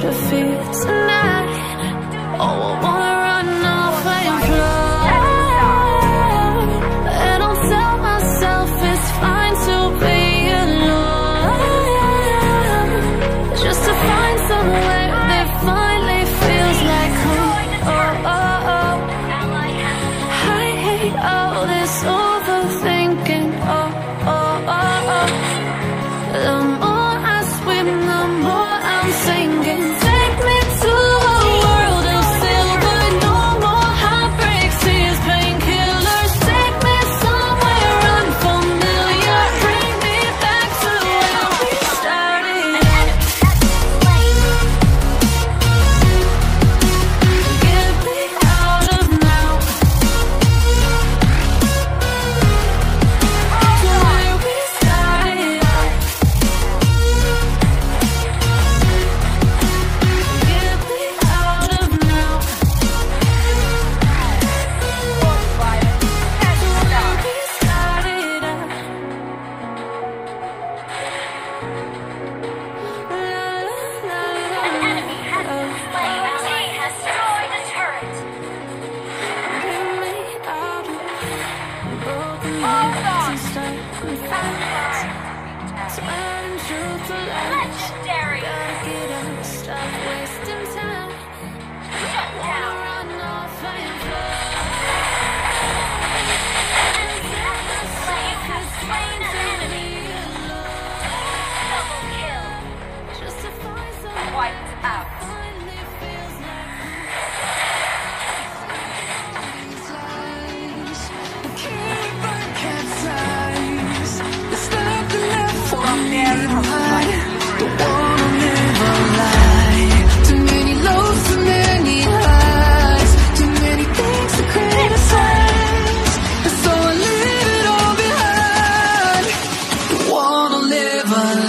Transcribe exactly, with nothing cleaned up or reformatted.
defeat tonight. Oh, I wanna run off and fly, and I'll tell myself it's fine to be alone, just to find somewhere that finally feels like home. Oh, oh, oh. I hate all this overthinking. Oh, oh, oh, oh. The more I swim, the more I'm sinking. Take me to a world of silver, no more heartbreaks, tears, painkillers. Take me somewhere unfamiliar, bring me back to where we started. Get me out of now, to where we started. Get me out of now, to where we started. An enemy has been slain. The team has destroyed a turret. Get me out of broken Hold on. hearts and stuck confines. Turn truth to lies. Legendary. Gotta get up, stop wasting time. Shut down. Run off and fly. Enemy has been slain. Has slain an enemy. Double kill. Just to find someone Wiped out. finally feels like Wanna live a